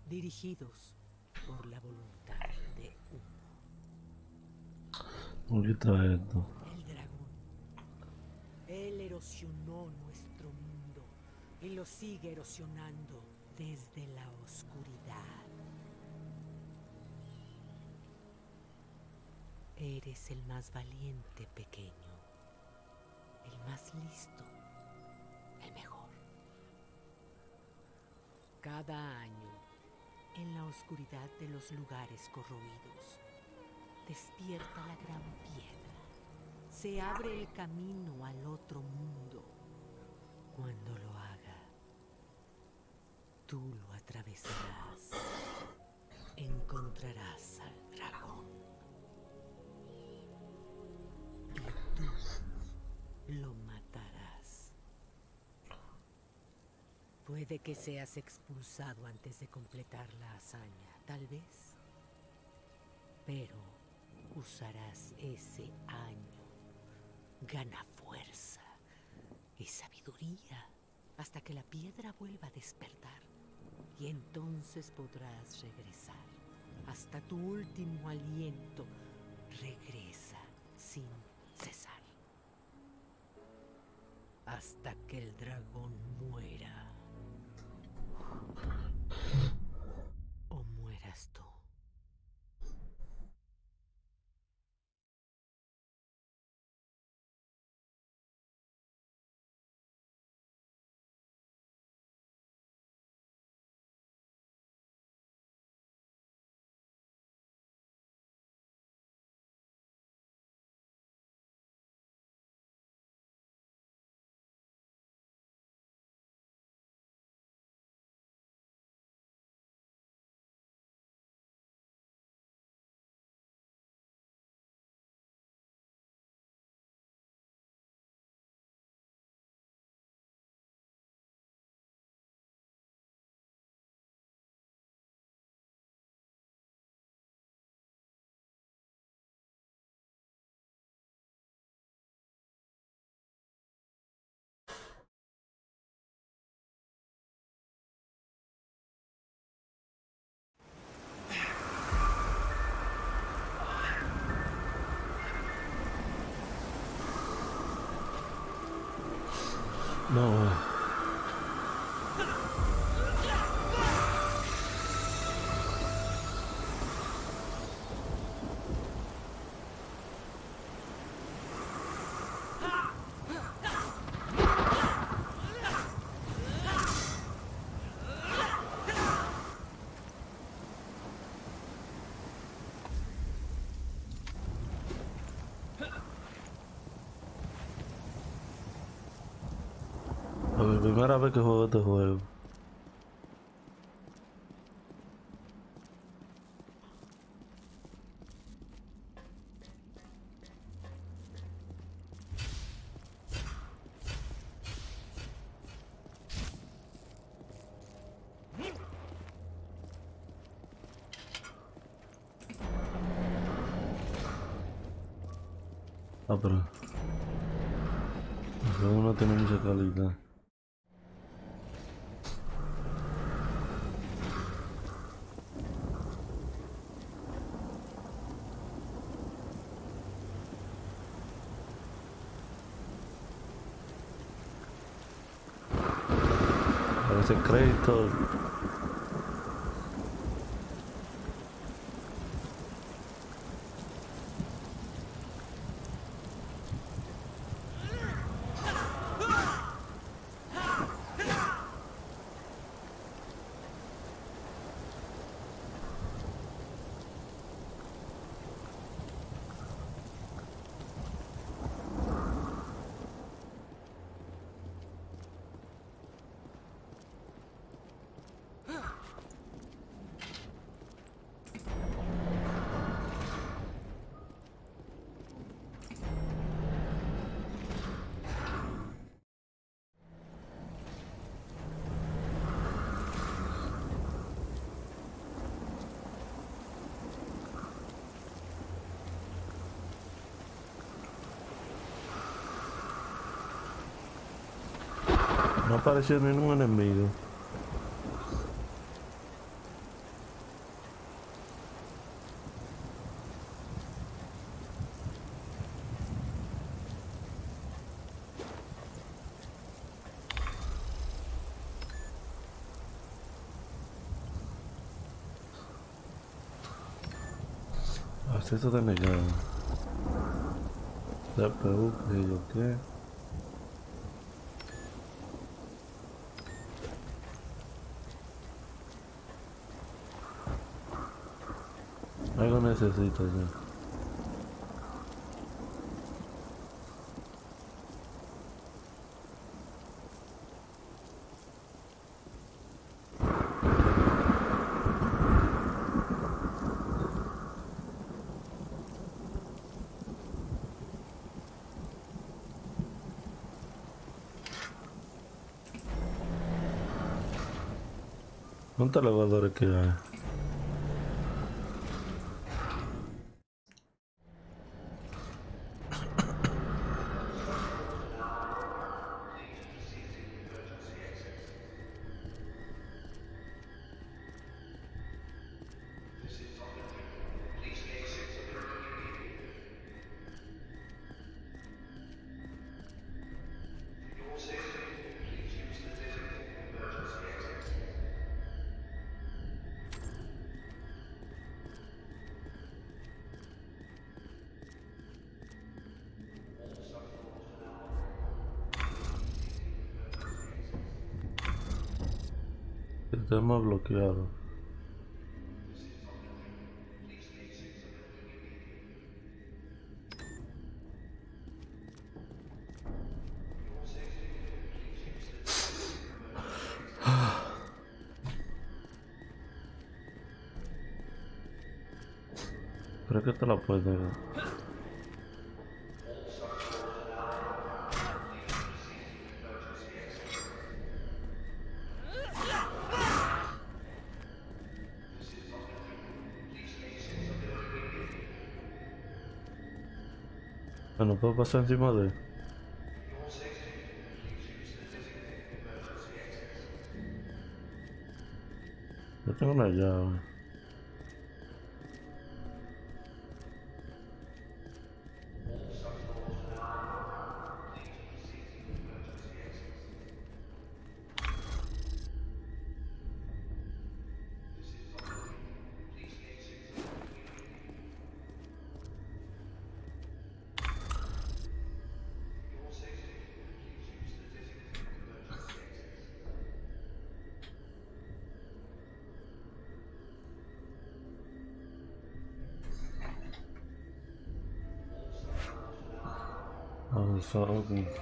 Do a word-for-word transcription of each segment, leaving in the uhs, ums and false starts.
dirigidos por la voluntad de uno. ¿Qué trae esto? El dragón. Él erosionó nuestro mundo y lo sigue erosionando desde la oscuridad. Eres el más valiente, pequeño. El más listo. El mejor. Cada año, en la oscuridad de los lugares corroídos, despierta la gran piedra. Se abre el camino al otro mundo. Cuando lo haga, tú lo atravesarás. Encontrarás al dragón. Y tú lo matarás. Puede que seas expulsado antes de completar la hazaña, tal vez. Pero usarás ese año. Gana fuerza y sabiduría hasta que la piedra vuelva a despertar. Y entonces podrás regresar. Hasta tu último aliento, regresa sin cesar. Hasta que el dragón muera. O mueras tú. No. La primera vez que juego este juego. Ah, pero el juego no tiene mucha calidad. Parece crédito. No apareció ningún enemigo. Acceso denegado. C P U, que yo qué. Algo necesito ya. ¿Cuántos elevadores que hay? Sistema bloqueado. Creo que te la puedes. No puedo pasar encima de él. Yo tengo una llave. Avanzado.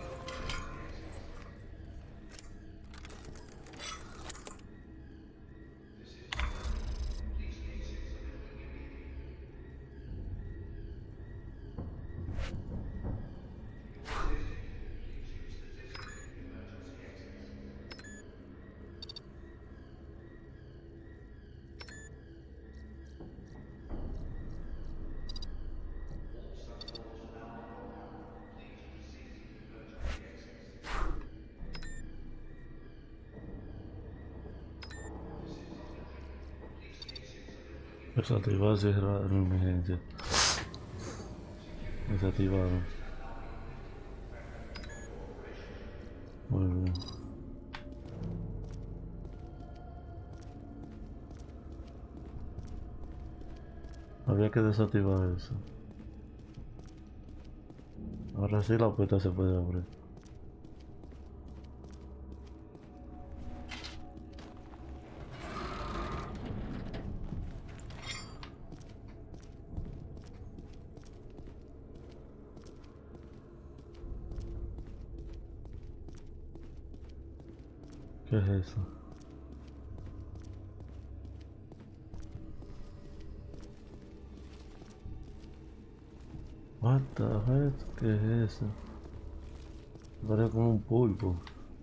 Desactivar, cerrar la emergencia. Desactivado. Muy bien. Había que desactivar eso. Ahora sí la puerta se puede abrir. ¿Qué es eso? What the heck? ¿Qué es eso? Parece como un pulpo.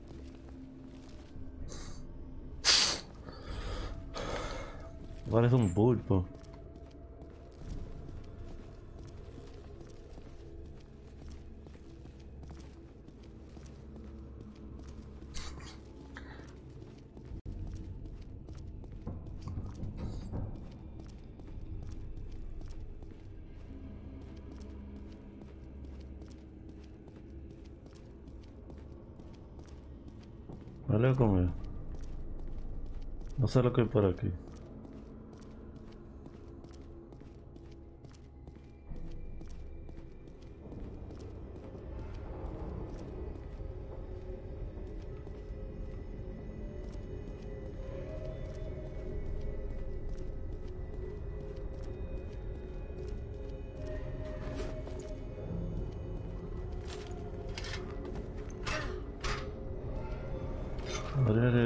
Parece un pulpo. Vale a comer. No sé lo que hay por aquí.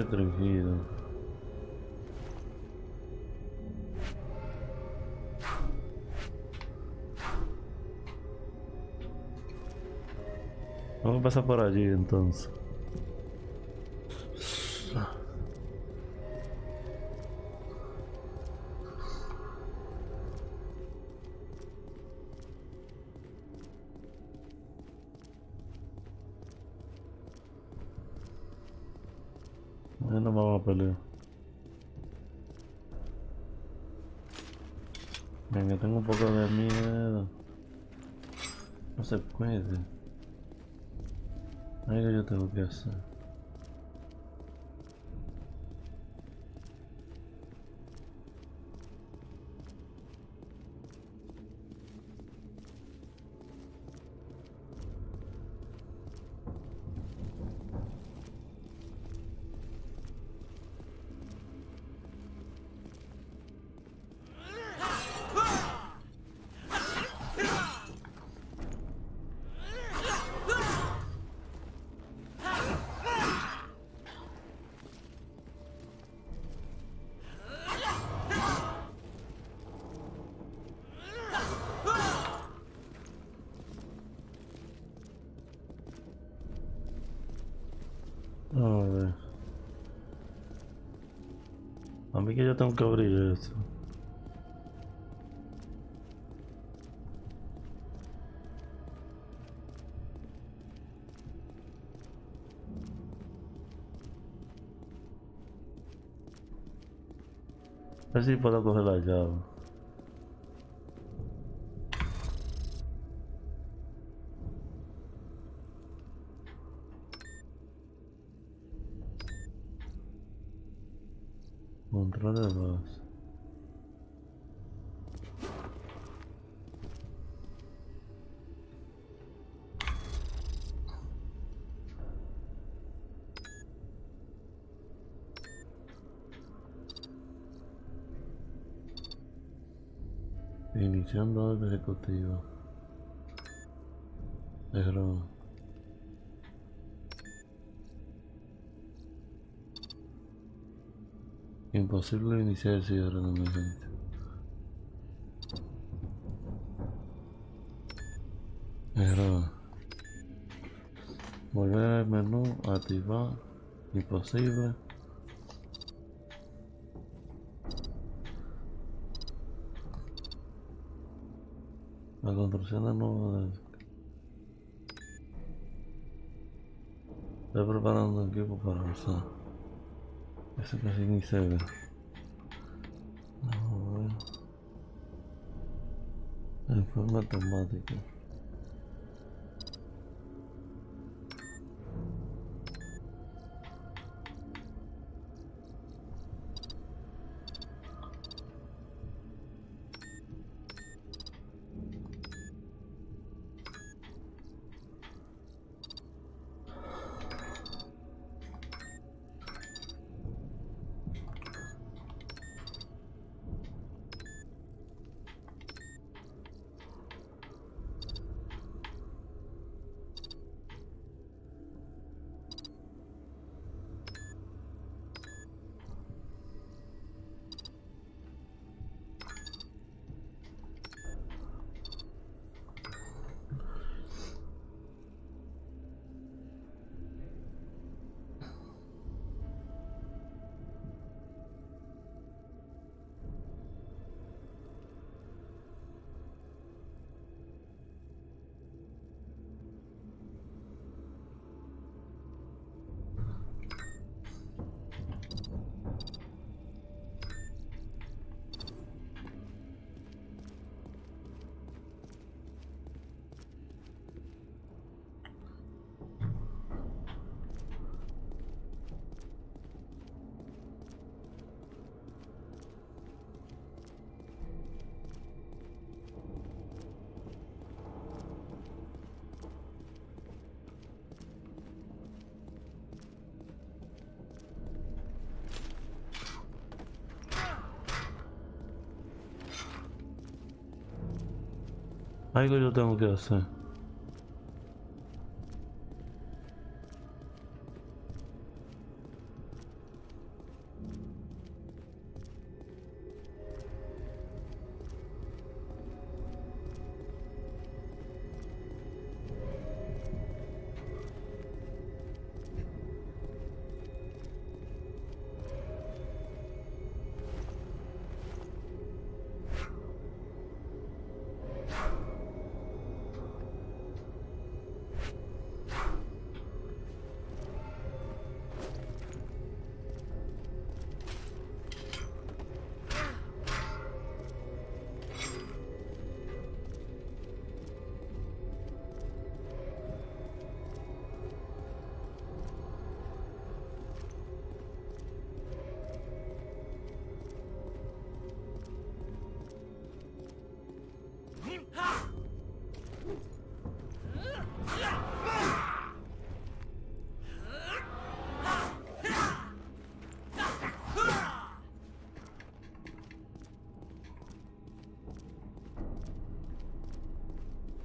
restringido. Vamos a pasar por allí entonces. Ahí nos vamos a pelear. Venga, tengo un poco de miedo. No se puede. Algo yo tengo que hacer. A ver. A mí que yo tengo que abrir esto. A ver si puedo coger la llave. Control de base. Iniciando el ejecutivo. Error. Imposible iniciar el cierre de emergencia. Error. Volver al menú, activar. Imposible. La construcción de nuevo de... Estoy preparando el equipo para usar. Eso casi ni se ve. Vamos a ver. En forma automática. Algo yo tengo que hacer.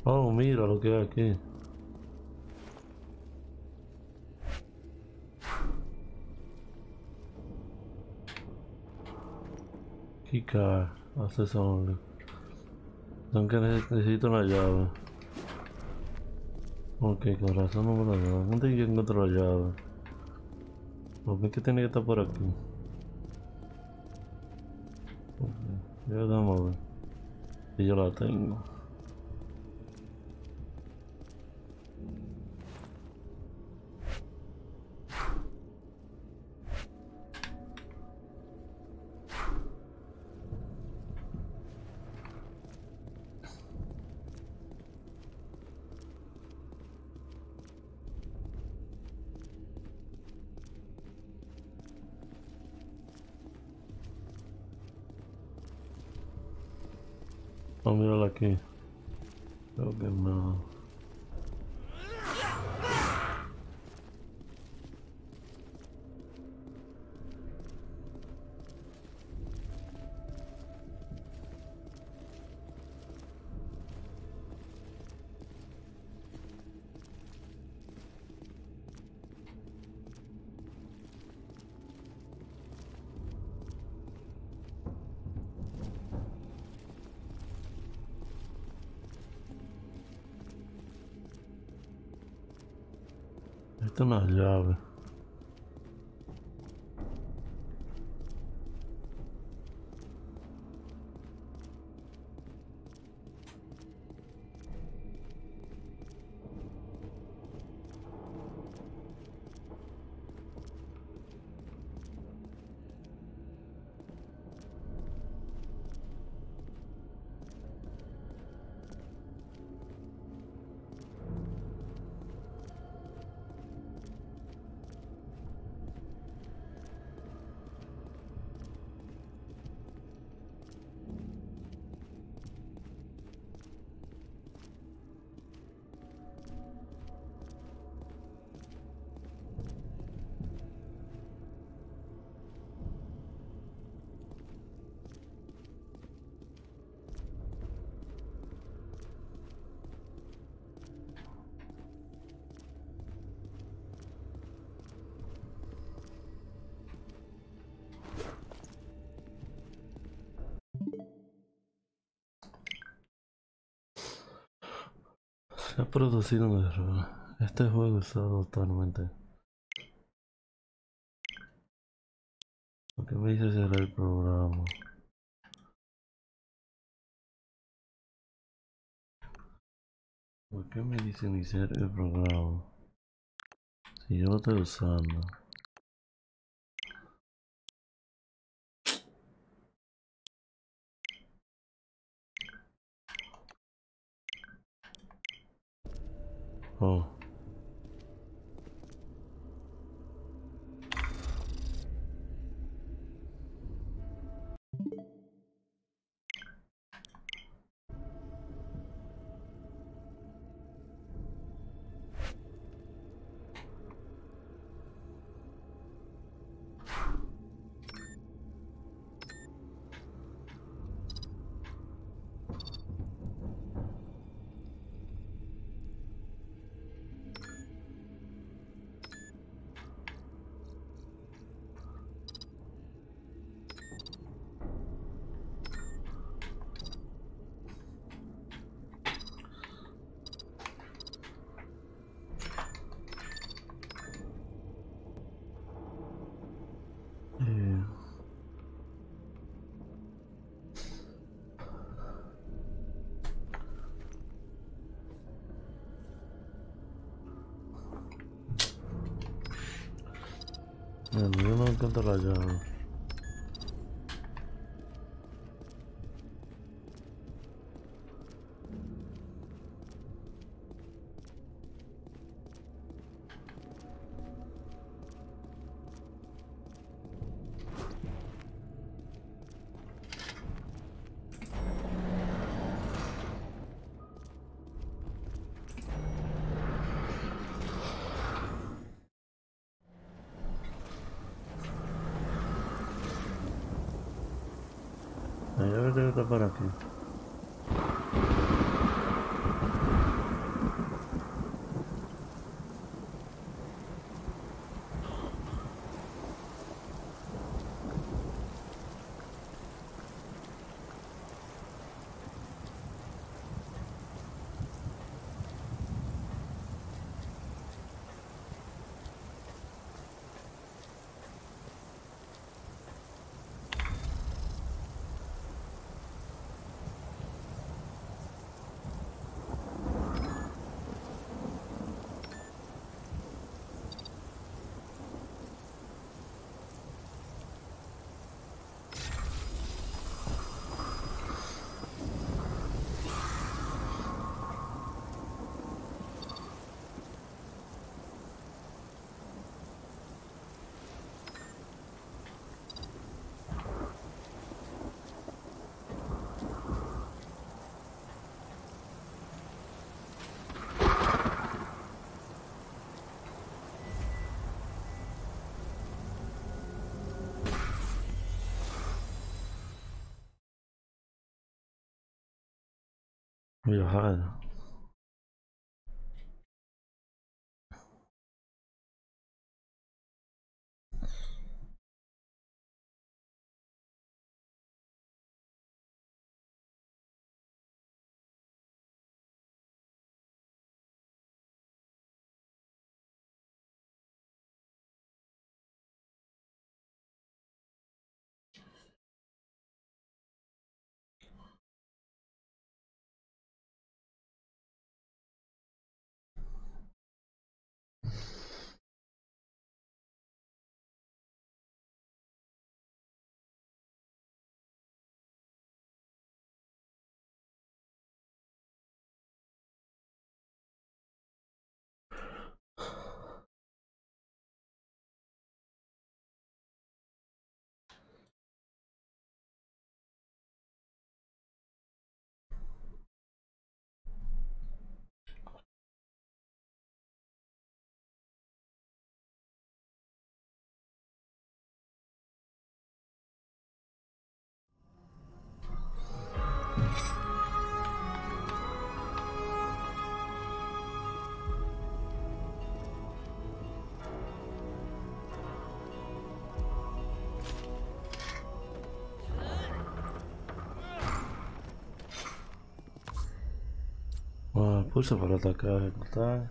Oh, mira lo que hay aquí. Keycard, access only. Aunque necesito una llave. Ok, corazón no me la da. ¿Dónde yo encuentro la llave? Lo ven que tiene que estar por aquí. Okay. Ya vamos a ver. Y yo la tengo. Oh, mírala aquí. Creo que no. Esta es una llave. Se ha producido un error. Este juego está totalmente... ¿Por qué me dice cerrar el programa? ¿Por qué me dice iniciar el programa? Si yo lo estoy usando. Oh. Eh. Mira, yo no encuentro la llave. La llave debe estar por aquí. Viajar. Ah, pulsa para atacar, ejecutar.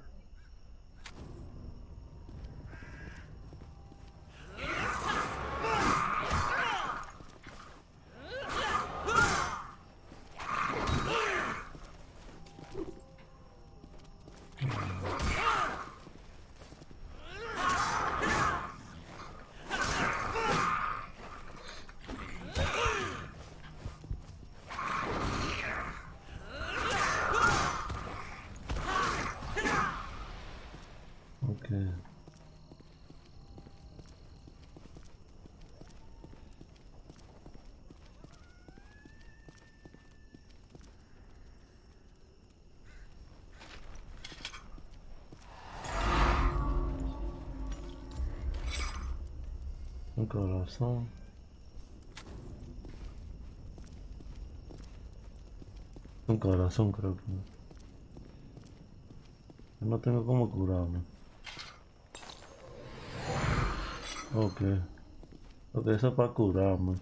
Ok. Un corazón. Un corazón creo que. No tengo cómo curarme. Ok. Ok, eso es para curarme.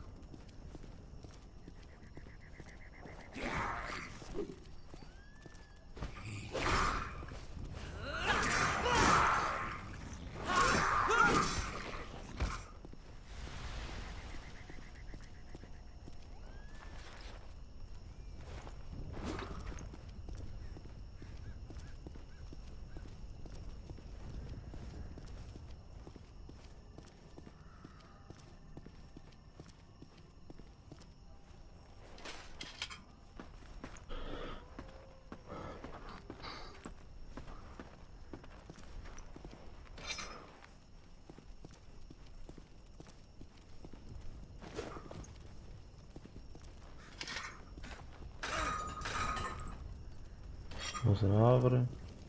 No se abre.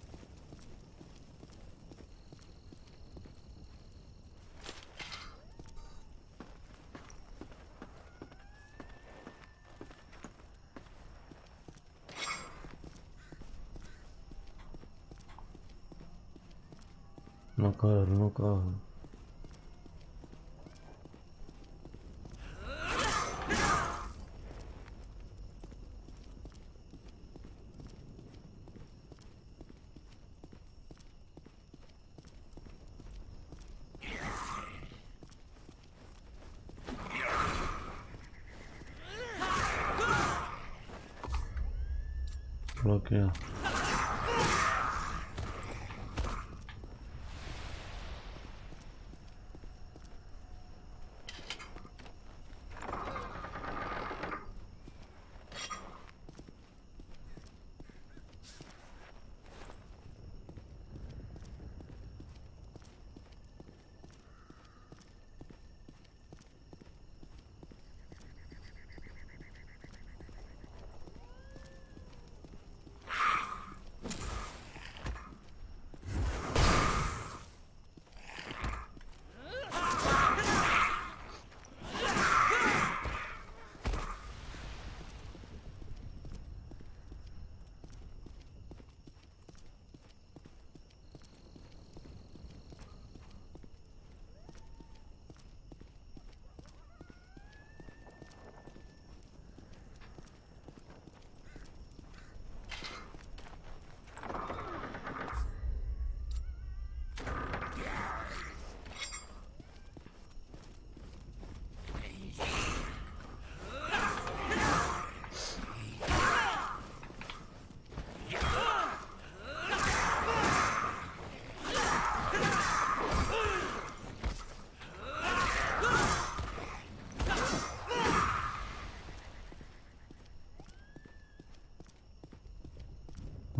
No coge, no coge. Bloquea.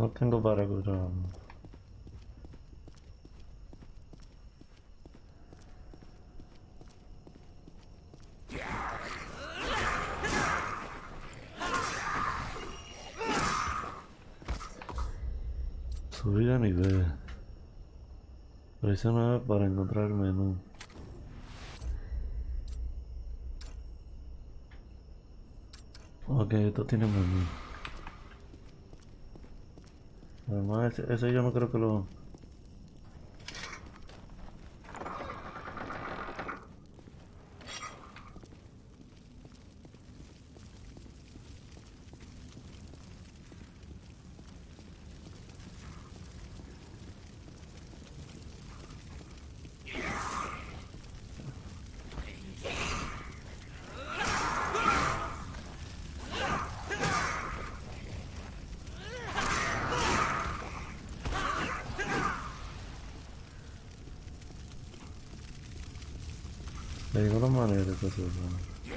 No tengo para curar. Subir de nivel. Presiona para encontrar el menú. Ok, esto tiene menú. Además, ese, ese yo no creo que lo... De ninguna manera está cerrado.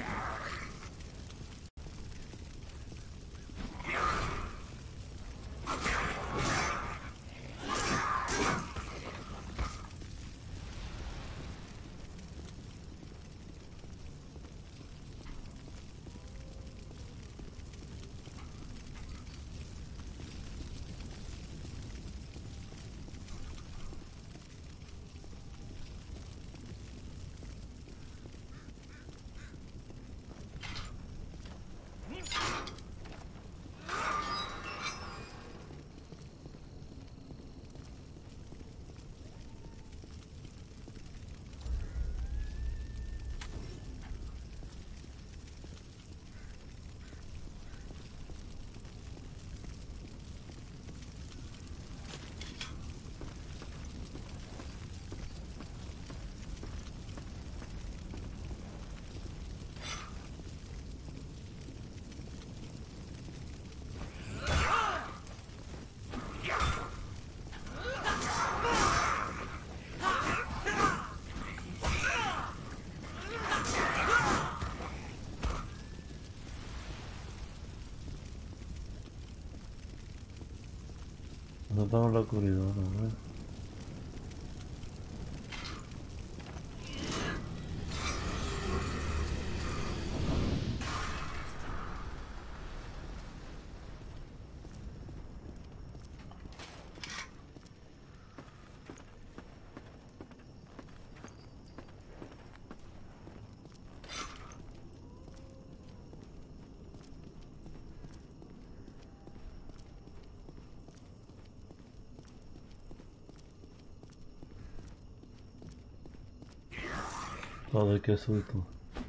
No estamos en la oscuridad, ¿no? Joder, qué susto.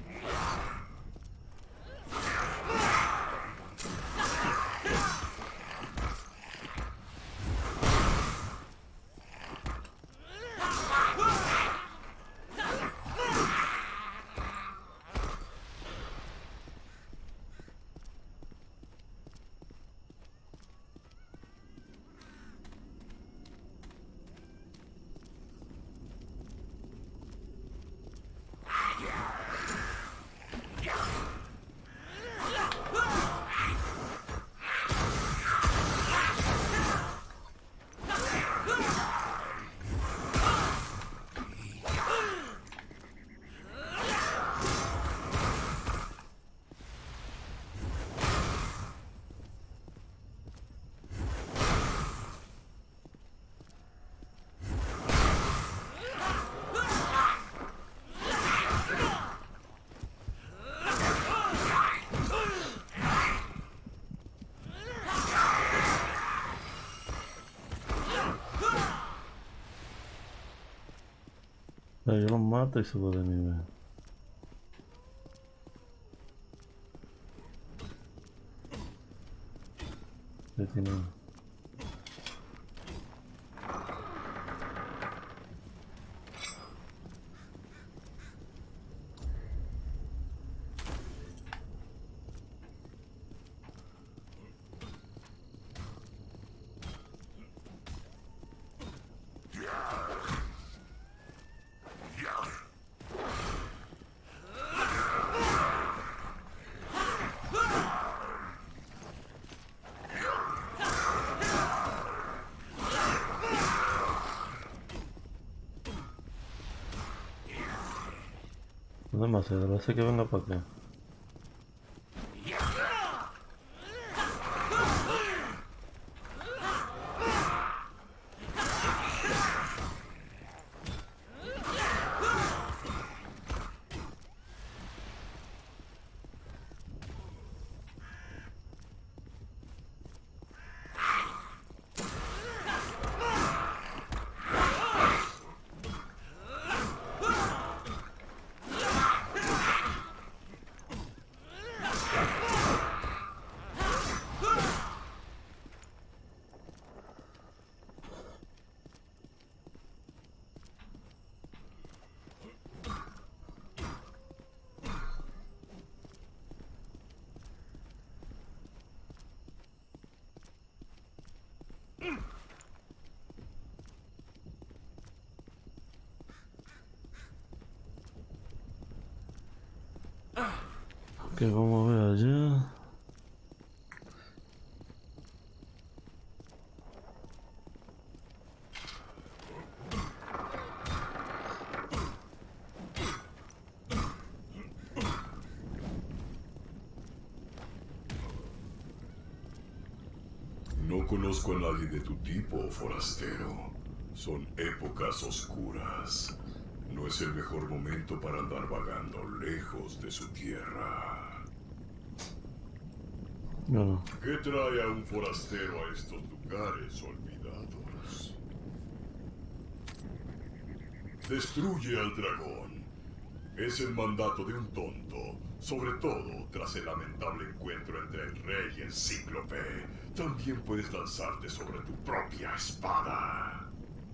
Pero yo los mato y subo de nivel. ¿Qué tiene? vamos a hacer? Lo hace que venga para acá. Ok, vamos a ver allá. No conozco a nadie de tu tipo, forastero. Son épocas oscuras. No es el mejor momento para andar vagando lejos de su tierra. No. ¿Qué trae a un forastero a estos lugares olvidados? Destruye al dragón. Es el mandato de un tonto, sobre todo tras el lamentable encuentro entre el rey y el cíclope. También puedes lanzarte sobre tu propia espada.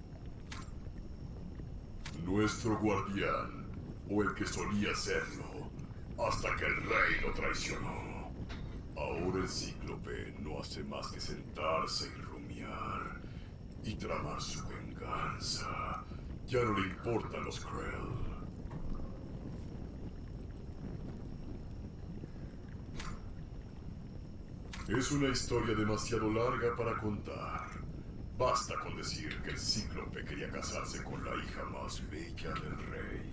Nuestro guardián, o el que solía serlo, hasta que el rey lo traicionó. Ahora el cíclope no hace más que sentarse y rumiar, y tramar su venganza. Ya no le importan los Krell. Es una historia demasiado larga para contar. Basta con decir que el cíclope quería casarse con la hija más bella del rey.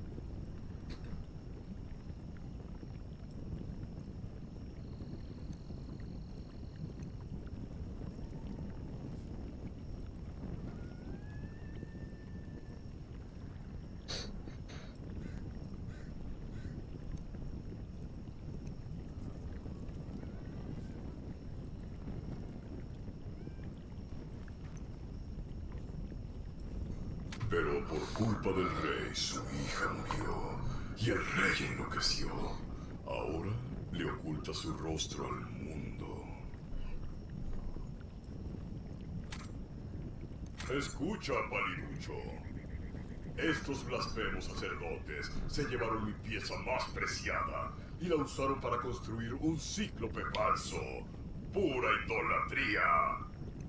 Pero por culpa del rey, su hija murió. Y el rey enloqueció. Ahora le oculta su rostro al mundo. Escucha, paliducho. Estos blasfemos sacerdotes se llevaron mi pieza más preciada y la usaron para construir un cíclope falso. Pura idolatría.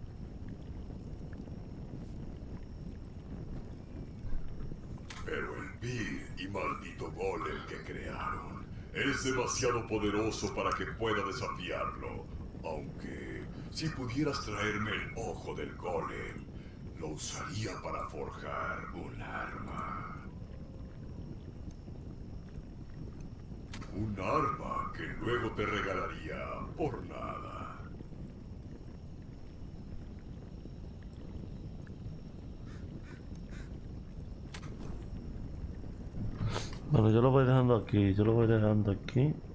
Pero el vil y maldito golem que crearon es demasiado poderoso para que pueda desafiarlo. Aunque, si pudieras traerme el ojo del golem, lo usaría para forjar un arma. Un arma que luego te regalaría por nada. Bueno, yo lo voy dejando aquí, yo lo voy dejando aquí.